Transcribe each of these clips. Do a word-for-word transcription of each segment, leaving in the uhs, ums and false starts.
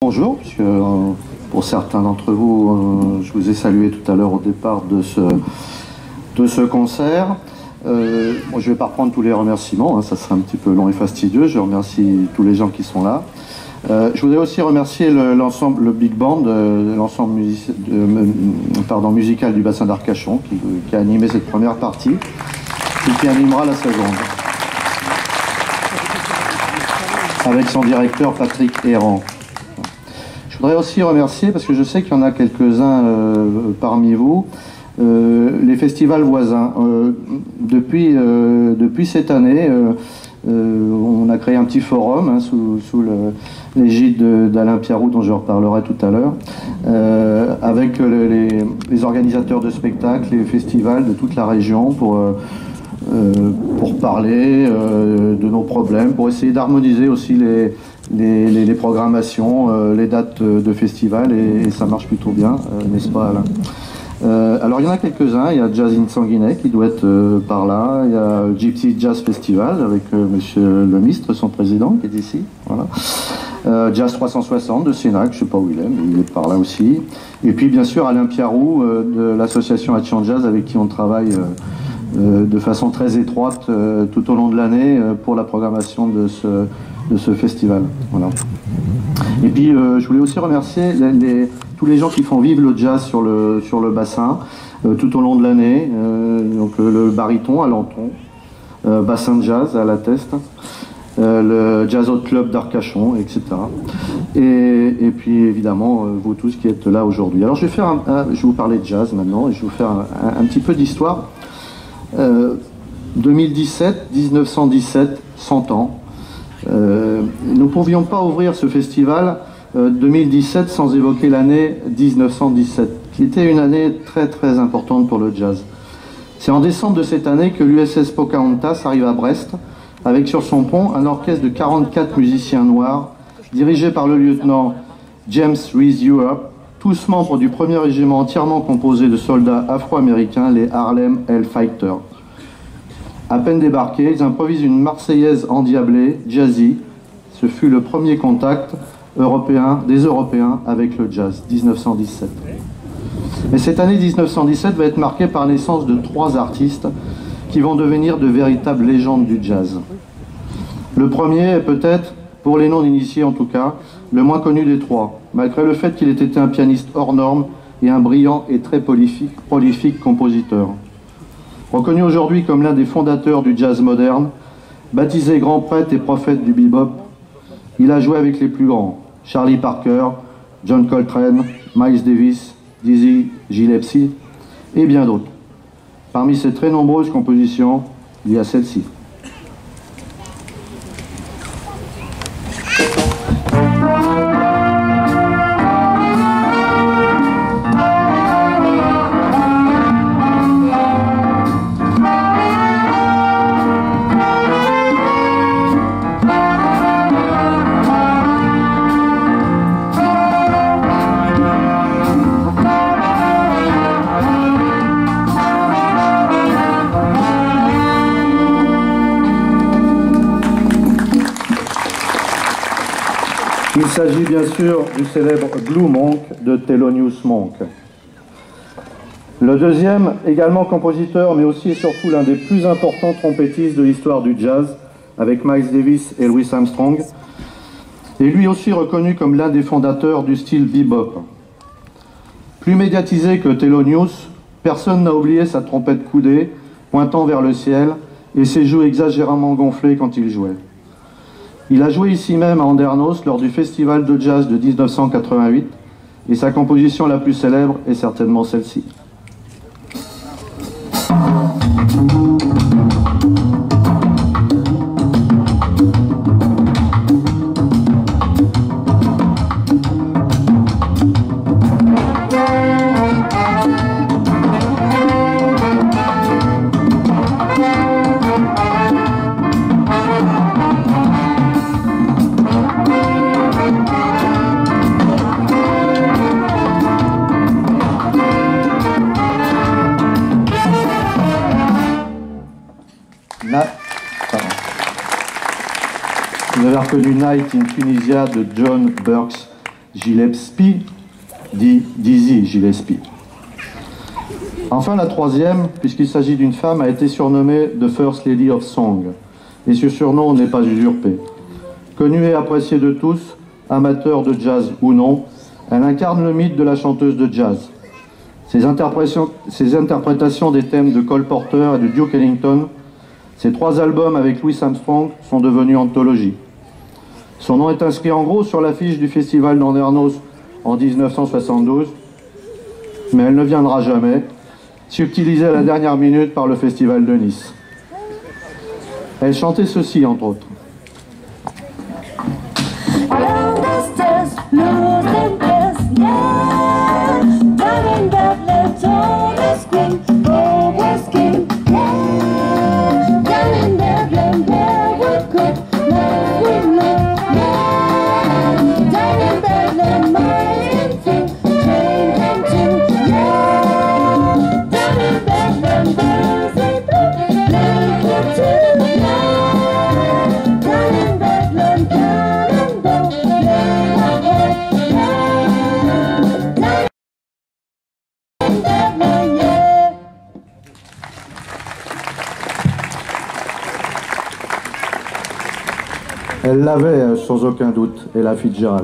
bonjour, puisque euh, pour certains d'entre vous, euh, je vous ai salué tout à l'heure au départ de ce, de ce concert. Euh, bon, je ne vais pas reprendre tous les remerciements, hein, ça serait un petit peu long et fastidieux. Je remercie tous les gens qui sont là. Euh, je voudrais aussi remercier l'ensemble, le, le big band, euh, l'ensemble music, euh, pardon, musical du bassin d'Arcachon qui, qui a animé cette première partie et qui animera la seconde. Avec son directeur Patrick Errand. Je voudrais aussi remercier, parce que je sais qu'il y en a quelques-uns euh, parmi vous, euh, les festivals voisins. Euh, depuis, euh, depuis cette année, euh, euh, on a créé un petit forum hein, sous, sous l'égide d'Alain Piarou, dont je reparlerai tout à l'heure, euh, avec les, les organisateurs de spectacles, les festivals de toute la région pour... Euh, Euh, pour parler euh, de nos problèmes, pour essayer d'harmoniser aussi les, les, les, les programmations, euh, les dates de festival, et, et ça marche plutôt bien, euh, n'est-ce pas Alain? euh, Alors il y en a quelques-uns, il y a Jazz in Sanguinet qui doit être euh, par là, il y a Gypsy Jazz Festival avec euh, monsieur Lemistre, son président, qui est ici, voilà. Euh, Jazz trois cent soixante de Sénac, je ne sais pas où il est, mais il est par là aussi. Et puis bien sûr Alain Piarou euh, de l'association Action Jazz avec qui on travaille euh, Euh, de façon très étroite euh, tout au long de l'année euh, pour la programmation de ce, de ce festival. Voilà. Et puis euh, je voulais aussi remercier les, les, tous les gens qui font vivre le jazz sur le, sur le bassin euh, tout au long de l'année. Euh, donc euh, le baryton à Lanton, euh, bassin de jazz à La Teste, euh, le Jazz Hot Club d'Arcachon, et cetera. Et, et puis évidemment euh, vous tous qui êtes là aujourd'hui. Alors je vais, faire un, un, je vais vous parler de jazz maintenant et je vais vous faire un, un, un petit peu d'histoire. Euh, deux mille dix-sept, mille neuf cent dix-sept, cent ans. Euh, nous ne pouvions pas ouvrir ce festival euh, deux mille dix-sept sans évoquer l'année mille neuf cent dix-sept, qui était une année très très importante pour le jazz. C'est en décembre de cette année que l'U S S Pocahontas arrive à Brest, avec sur son pont un orchestre de quarante-quatre musiciens noirs, dirigé par le lieutenant James Reese Europe, tous membres du premier régiment entièrement composé de soldats afro-américains, les Harlem Hellfighters. À peine débarqués, ils improvisent une Marseillaise endiablée, jazzy. Ce fut le premier contact européen, des Européens avec le jazz, mille neuf cent dix-sept. Mais cette année mille neuf cent dix-sept va être marquée par la naissance de trois artistes qui vont devenir de véritables légendes du jazz. Le premier est peut-être, pour les non-initiés en tout cas, le moins connu des trois, malgré le fait qu'il ait été un pianiste hors norme et un brillant et très prolifique, prolifique compositeur. Reconnu aujourd'hui comme l'un des fondateurs du jazz moderne, baptisé grand prêtre et prophète du bebop, il a joué avec les plus grands, Charlie Parker, John Coltrane, Miles Davis, Dizzy Gillespie et bien d'autres. Parmi ces très nombreuses compositions, il y a celle-ci. Il s'agit bien sûr du célèbre Blue Monk de Thelonious Monk. Le deuxième, également compositeur, mais aussi et surtout l'un des plus importants trompettistes de l'histoire du jazz, avec Miles Davis et Louis Armstrong, est lui aussi reconnu comme l'un des fondateurs du style bebop. Plus médiatisé que Thelonious, personne n'a oublié sa trompette coudée, pointant vers le ciel, et ses joues exagérément gonflées quand il jouait. Il a joué ici même à Andernos lors du festival de jazz de mille neuf cent quatre-vingt-huit et sa composition la plus célèbre est certainement celle-ci. Vous avez reconnu Night in Tunisia de John Burks, Gillespie, dit Dizzy Gillespie. Enfin, la troisième, puisqu'il s'agit d'une femme, a été surnommée The First Lady of Song. Et ce surnom n'est pas usurpé. Connue et appréciée de tous, amateur de jazz ou non, elle incarne le mythe de la chanteuse de jazz. Ses interprétations, ses interprétations des thèmes de Cole Porter et de Duke Ellington, ses trois albums avec Louis Armstrong sont devenus anthologies. Son nom est inscrit en gros sur l'affiche du festival d'Andernos en mille neuf cent soixante-douze, mais elle ne viendra jamais, subtilisée à la dernière minute par le festival de Nice. Elle chantait ceci, entre autres. Elle l'avait sans aucun doute, Ella Fitzgerald.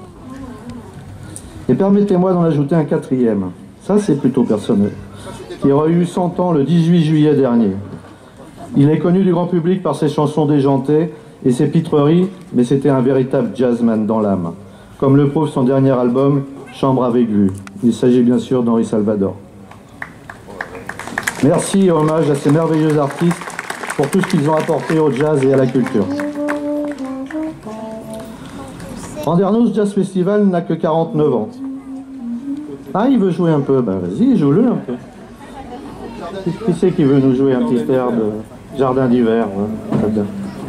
Et permettez-moi d'en ajouter un quatrième, ça c'est plutôt personnel, qui aurait eu cent ans le dix-huit juillet dernier. Il est connu du grand public par ses chansons déjantées et ses pitreries, mais c'était un véritable jazzman dans l'âme, comme le prouve son dernier album, Chambre avec vue. Il s'agit bien sûr d'Henri Salvador. Merci et hommage à ces merveilleux artistes pour tout ce qu'ils ont apporté au jazz et à la culture. Andernos Jazz Festival n'a que quarante-neuf ans. Ah, il veut jouer un peu, ben vas-y, joue-le un peu. Qui c'est qui veut nous jouer un petit air de Jardin d'hiver? Ouais,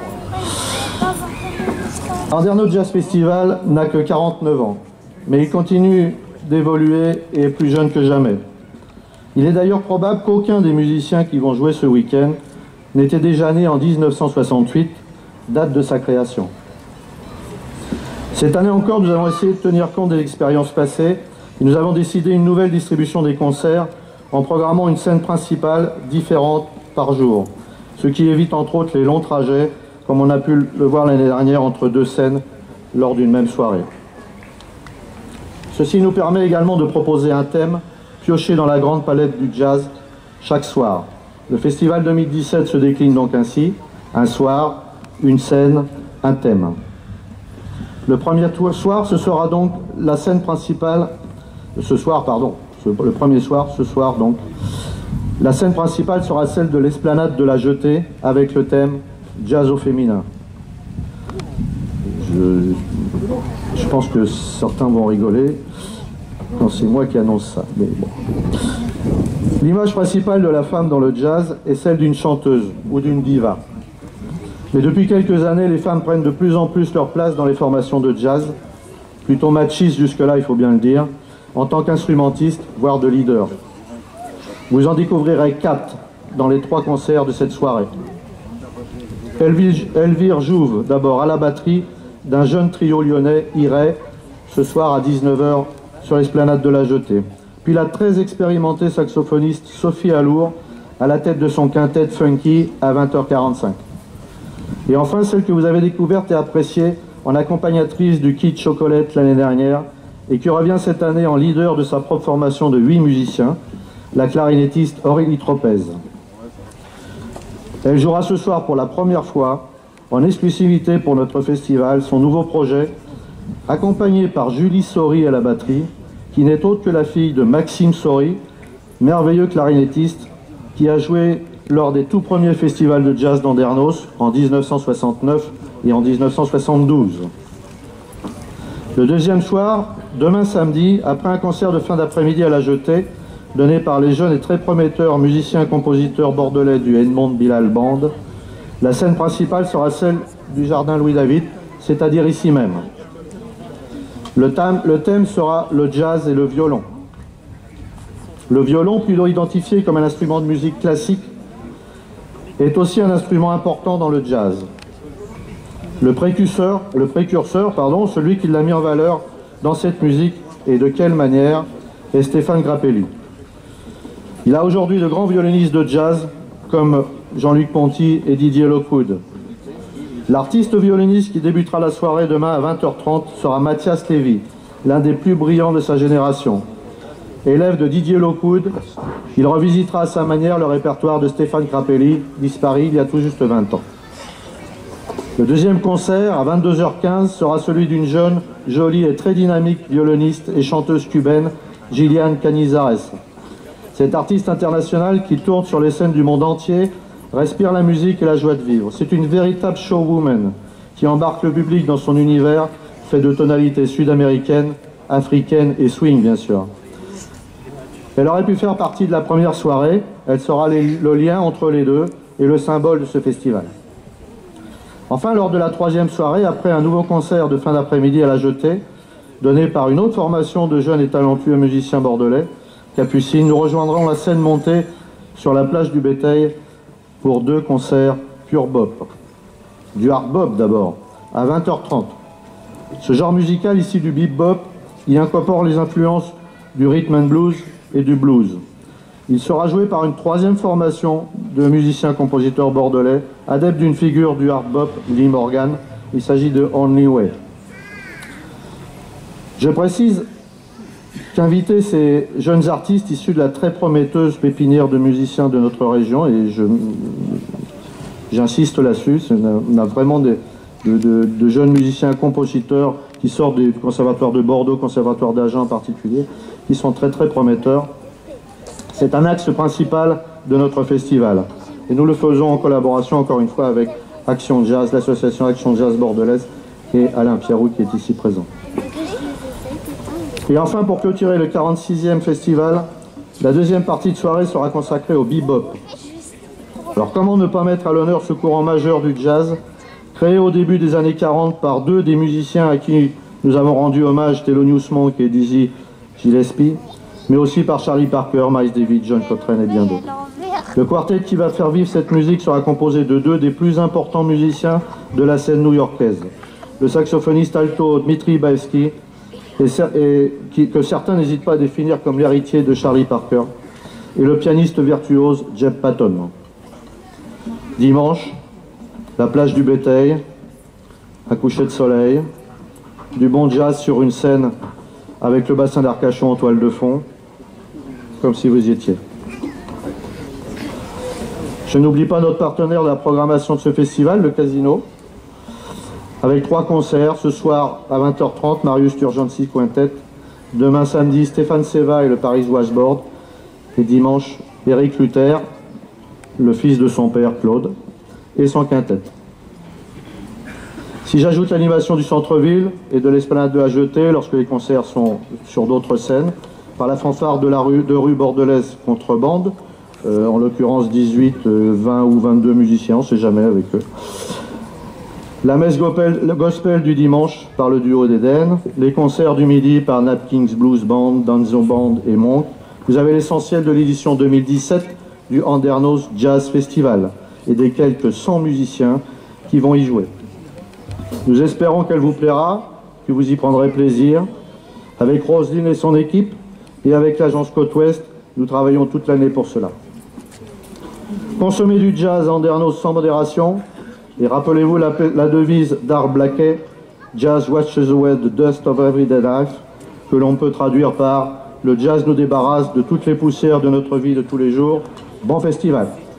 Andernos Jazz Festival n'a que quarante-neuf ans, mais il continue d'évoluer et est plus jeune que jamais. Il est d'ailleurs probable qu'aucun des musiciens qui vont jouer ce week-end n'était déjà né en mille neuf cent soixante-huit, date de sa création. Cette année encore, nous avons essayé de tenir compte de l'expérience passée et nous avons décidé une nouvelle distribution des concerts en programmant une scène principale différente par jour, ce qui évite entre autres les longs trajets, comme on a pu le voir l'année dernière entre deux scènes lors d'une même soirée. Ceci nous permet également de proposer un thème pioché dans la grande palette du jazz chaque soir. Le festival deux mille dix-sept se décline donc ainsi: un soir, une scène, un thème. Le premier soir, ce sera donc la scène principale, ce soir, pardon, le premier soir, ce soir donc, la scène principale sera celle de l'esplanade de la Jetée avec le thème Jazz au féminin. Je, je pense que certains vont rigoler quand c'est moi qui annonce ça, mais bon. L'image principale de la femme dans le jazz est celle d'une chanteuse ou d'une diva. Mais depuis quelques années, les femmes prennent de plus en plus leur place dans les formations de jazz, plutôt machistes jusque-là, il faut bien le dire, en tant qu'instrumentistes, voire de leaders. Vous en découvrirez quatre dans les trois concerts de cette soirée. Elvire Jouve, d'abord à la batterie, d'un jeune trio lyonnais, Iray, ce soir à dix-neuf heures sur l'esplanade de la Jetée. Puis la très expérimentée saxophoniste Sophie Alour, à la tête de son quintet funky à vingt heures quarante-cinq. Et enfin, celle que vous avez découverte et appréciée en accompagnatrice du Kid Chocolate l'année dernière et qui revient cette année en leader de sa propre formation de huit musiciens, la clarinettiste Aurélie Tropez. Elle jouera ce soir pour la première fois, en exclusivité pour notre festival, son nouveau projet, accompagnée par Julie Saury à la batterie, qui n'est autre que la fille de Maxime Saury, merveilleux clarinettiste, qui a joué lors des tout premiers festivals de jazz d'Andernos en mille neuf cent soixante-neuf et en mille neuf cent soixante-douze. Le deuxième soir, demain samedi, après un concert de fin d'après-midi à la Jetée, donné par les jeunes et très prometteurs musiciens et compositeurs bordelais du Edmond Bilal Band, la scène principale sera celle du Jardin Louis-David, c'est-à-dire ici même. Le thème, le thème sera le jazz et le violon. Le violon, plutôt identifié comme un instrument de musique classique, est aussi un instrument important dans le jazz. Le précurseur, le précurseur, pardon, celui qui l'a mis en valeur dans cette musique et de quelle manière est Stéphane Grappelli. Il a aujourd'hui de grands violonistes de jazz comme Jean-Luc Ponty et Didier Lockwood. L'artiste violoniste qui débutera la soirée demain à vingt heures trente sera Mathias Lévy, l'un des plus brillants de sa génération. Élève de Didier Lockwood, il revisitera à sa manière le répertoire de Stéphane Grappelli, disparu il y a tout juste vingt ans. Le deuxième concert, à vingt-deux heures quinze, sera celui d'une jeune, jolie et très dynamique violoniste et chanteuse cubaine, Gillian Canizares. Cette artiste internationale qui tourne sur les scènes du monde entier respire la musique et la joie de vivre. C'est une véritable showwoman qui embarque le public dans son univers fait de tonalités sud-américaines, africaines et swing bien sûr. Elle aurait pu faire partie de la première soirée, elle sera les, le lien entre les deux et le symbole de ce festival. Enfin, lors de la troisième soirée, après un nouveau concert de fin d'après-midi à la Jetée, donné par une autre formation de jeunes et talentueux musiciens bordelais, Capucine, nous rejoindrons la scène montée sur la plage du Béteil pour deux concerts pure bop. Du hard bop d'abord, à vingt heures trente. Ce genre musical issu du bebop y incorpore les influences du rhythm and blues et du blues. Il sera joué par une troisième formation de musiciens-compositeurs bordelais, adeptes d'une figure du hard bop, Lee Morgan. Il s'agit de Only Way. Je précise qu'inviter ces jeunes artistes issus de la très prometteuse pépinière de musiciens de notre région, et je, j'insiste là-dessus, on a vraiment des, de, de, de jeunes musiciens-compositeurs qui sortent du conservatoire de Bordeaux, conservatoire d'Agen en particulier, qui sont très très prometteurs. C'est un axe principal de notre festival. Et nous le faisons en collaboration, encore une fois, avec Action Jazz, l'association Action Jazz bordelaise, et Alain Pierroux qui est ici présent. Et enfin, pour clôturer le quarante-sixième festival, la deuxième partie de soirée sera consacrée au bebop. Alors comment ne pas mettre à l'honneur ce courant majeur du jazz, créé au début des années quarante par deux des musiciens à qui nous avons rendu hommage, Thelonious Monk et Dizzy Gillespie, mais aussi par Charlie Parker, Miles Davis, John Coltrane et bien d'autres. Le quartet qui va faire vivre cette musique sera composé de deux des plus importants musiciens de la scène new-yorkaise. Le saxophoniste alto Dmitri Baevski, et, et qui, que certains n'hésitent pas à définir comme l'héritier de Charlie Parker, et le pianiste virtuose Jeb Patton. Dimanche, la plage du Béteil, un coucher de soleil, du bon jazz sur une scène avec le bassin d'Arcachon en toile de fond, comme si vous y étiez. Je n'oublie pas notre partenaire de la programmation de ce festival, le Casino, avec trois concerts. Ce soir à vingt heures trente, Marius Turgency Quintet. Demain samedi, Stéphane Seva et le Paris Washboard. Et dimanche, Éric Luther, le fils de son père Claude, et son quintet. Si j'ajoute l'animation du centre-ville et de l'esplanade de la Jetée lorsque les concerts sont sur d'autres scènes, par la fanfare de la rue, de rue bordelaise Contrebande, euh, en l'occurrence dix-huit, vingt ou vingt-deux musiciens, on ne sait jamais avec eux. La messe gospel, le gospel du dimanche par le duo d'Éden, les concerts du midi par Nat King's Blues Band, Danzo Band et Monk. Vous avez l'essentiel de l'édition deux mille dix-sept du Andernos Jazz Festival et des quelques cent musiciens qui vont y jouer. Nous espérons qu'elle vous plaira, que vous y prendrez plaisir. Avec Roselyne et son équipe et avec l'agence Côte-Ouest, nous travaillons toute l'année pour cela. Consommez du jazz à Andernos sans modération et rappelez-vous la, la devise d'Art Blakey, Jazz washes away the dust of everyday life, que l'on peut traduire par le jazz nous débarrasse de toutes les poussières de notre vie de tous les jours. Bon festival!